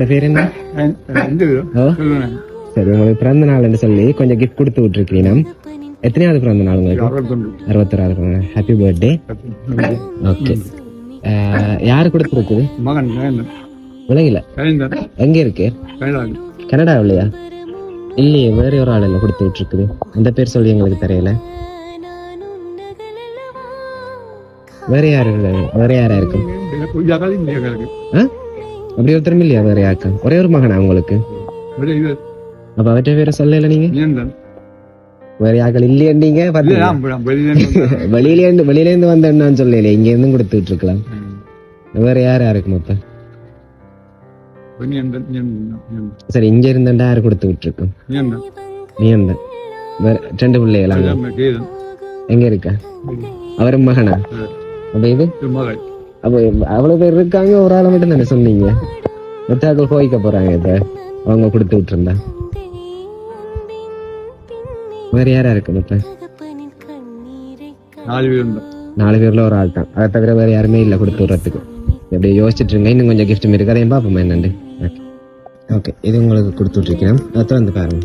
உங்களோட பேர் என்ன? சரி, உங்களுக்கு பிறந்த நாள்னு சொல்லி கொஞ்சம் கிஃப்ட் கொடுத்து விட்டுருக்கீங்க. எத்தனையாவது பிறந்த நாள் உங்களுக்கு? 61வது. Happy birthday. ஓகே, யாரு கொடுத்துருக்கு? உலகில எங்க இருக்கு? கனடாவிலையா? இல்லையே, வேற ஒரு ஆள் இல்ல கொடுத்து விட்டுருக்குது. அந்த பேர் சொல்லி எங்களுக்கு தெரியல. வேற யாரு இருக்கு? அப்படி ஒருத்தரும் இல்லையா வேற யாருக்கா? ஒரே ஒரு மகனா உங்களுக்கு? அப்ப அவற்றை வேற சொல்லல நீங்க? வேற யாக்கள் இல்லையீங்க. வெளியில இருந்து வந்தேன்னு சொல்லல, இங்க இருந்தும் கொடுத்துட்டு இருக்கலாம். வேற யாருக்கு மொத்தம்? சரி, இங்க இருந்தா யாரு கொடுத்து விட்டுருக்கோம்? நீ அந்த வேற 2 பிள்ளைகளா? எங்க இருக்கா? அவரும் மகனா? அப்ப இது அப்ப அவ்வளவு பேர் இருக்காங்க, ஒரு ஆளை மட்டும் தானே சொன்னீங்க. மொத்தாக்கள் கோயிக்க போறாங்க. இப்ப அவங்க கொடுத்து விட்டு இருந்தா வேற யாரா இருக்கு? மொத்த 4 பேர்ல ஒரு ஆள் தான். அதை தவிர வேற யாருமே இல்ல கொடுத்து விடுறதுக்கு. எப்படி யோசிச்சுட்டு இருங்க. இன்னும் கொஞ்சம் கிஃப்ட் இருக்கு, அதையும் பாப்போம் என்னண்டு. ஓகே, இது உங்களுக்கு கொடுத்து விட்டுருக்கேன். அதை வந்து பாருங்க.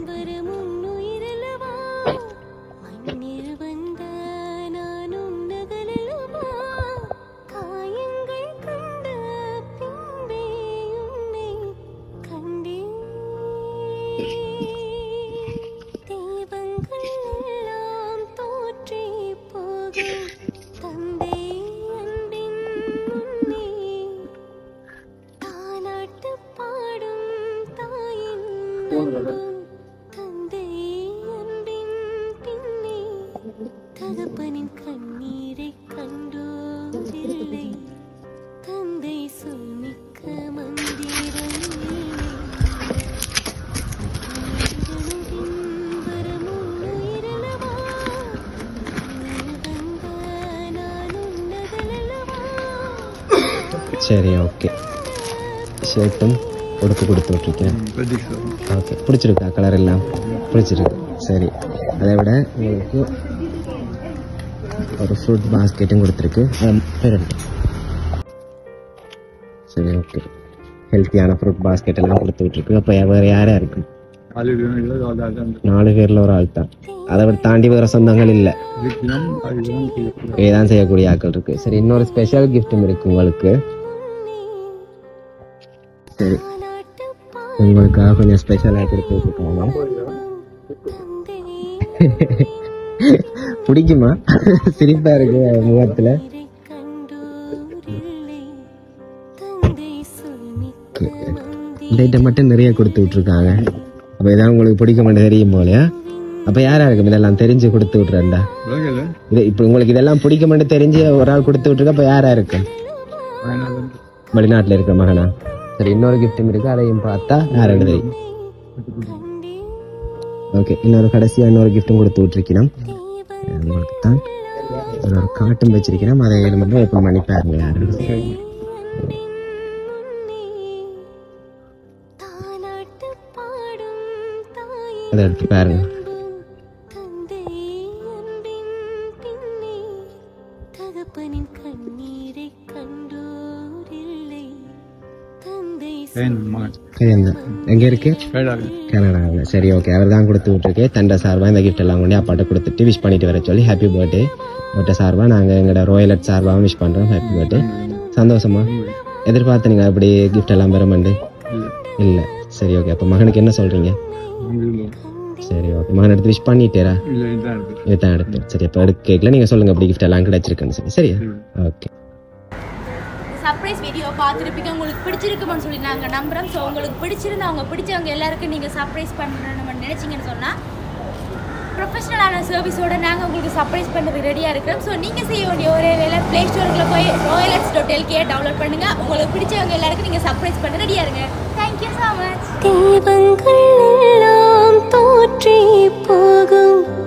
சரி, ஓகே. ஷர்ட்டும் கொடுத்து விட்டுருக்கேன். ஓகே, பிடிச்சிருக்கா? கலர் எல்லாம் பிடிச்சிருக்கு. சரி, அதை விட உங்களுக்கு ஒரு ஃப்ரூட் பாஸ்கெட்டும் கொடுத்துருக்கு. சரி, ஓகே. ஹெல்த்தியான ஃப்ரூட் பாஸ்கெட் எல்லாம் கொடுத்து விட்டுருக்கு. அப்போ வேற யாரா இருக்கு? 4 பேர்ல ஒரு ஆள் தான். அதை விட தாண்டி வேற சொந்தங்கள் இல்ல. இதான் செய்யக்கூடிய ஆட்கள் இருக்கு. சரி, இன்னொரு ஸ்பெஷல் கிஃப்டும் இருக்கு உங்களுக்கு. சரி, உங்களுக்காக கொஞ்சம் ஸ்பெஷலா கொடுத்து விட்டுருக்காங்க. பிடிக்குமா? சிரிப்பா இருக்கு முகத்துல. இந்த ஐட்டம் மட்டும் நிறைய கொடுத்து விட்டுருக்காங்க. அப்ப இதான் உங்களுக்கு பிடிக்க மாட்டேன் தெரியும் போலயா? அப்ப யாரா இருக்கும் இதெல்லாம் தெரிஞ்சு கொடுத்து விட்டுறா? இது இப்ப உங்களுக்கு இதெல்லாம் பிடிக்க மாட்டேன் தெரிஞ்சு ஒரு ஆள் கொடுத்து விட்டுருக்க. அப்ப யாரா இருக்கு? வெளிநாட்டுல இருக்க மகனா? சரி, இன்னொரு கிஃப்டும் இருக்கு, அதையும் பார்த்தா யாரும் தெரியும். ஓகே, இன்னொரு கடைசியா இன்னொரு கிஃப்டும் கொடுத்து விட்டுருக்கணும். உங்களுக்கு தான் ஒரு காட்டும் வச்சிருக்கணும். அதை மட்டும் ஓப்பன் பண்ணி பாருங்க யாரும். அதை எடுத்து பாருங்க. எங்க இருக்கு? கனடாவில். சரி, ஓகே. அவர் தான் கொடுத்து விட்டுருக்கேன். தண்டை சார்பா இந்த கிஃப்ட் எல்லாம் கொண்டு அப்பாட்ட கொடுத்துட்டு விஷ் பண்ணிட்டு வர சொல்லி ஹாப்பி பர்த்டே மொட்டை சார்பா நாங்க எங்களோட ரோயலட் சார்பாகவும் விஷ் பண்றோம். Happy birthday. சந்தோஷமா? எதிர்பார்த்து நீங்க அப்படி கிஃப்ட் எல்லாம் பெறமாண்டு இல்ல? சரி, ஓகே. அப்ப மகனுக்கு என்ன சொல்றீங்க? சரி, ஓகே. மகன் எடுத்து விஷ் பண்ணிட்டேரா? இதுதான் எடுத்து. சரி, அப்ப எடுக்கல நீங்க சொல்லுங்க அப்படி கிஃப்ட் எல்லாம் கிடைச்சிருக்குன்னு சொல்லி. சரியா? ஓகே. சர்ப்ரைஸ் வீடியோ பார்த்துருப்பீங்க, உங்களுக்கு பிடிச்சிருக்குமான்னு சொல்லி நாங்கள் நம்புகிறோம். ஸோ உங்களுக்கு பிடிச்சிருந்தா அவங்க பிடிச்சவங்க எல்லாருக்கும் நீங்கள் சர்ப்ரைஸ் பண்ணணும்னு நினச்சிங்கன்னு சொன்னால் ப்ரொஃபஷனலான சர்வீஸோடு நாங்கள் உங்களுக்கு சர்ப்ரைஸ் பண்ணுறது ரெடியாக இருக்கிறோம். ஸோ நீங்கள் செய்ய வேண்டிய ஒரே வேலை ப்ளே ஸ்டோருக்குள்ள போய் royalets.lk டவுன்லோட் பண்ணுங்கள். உங்களுக்கு பிடிச்சவங்க எல்லாருக்கும் நீங்கள் சர்ப்ரைஸ் பண்ண ரெடியாக இருங்க. Thank you so much. தெய்வங்கள் எல்லாம் தோற்றி போகும்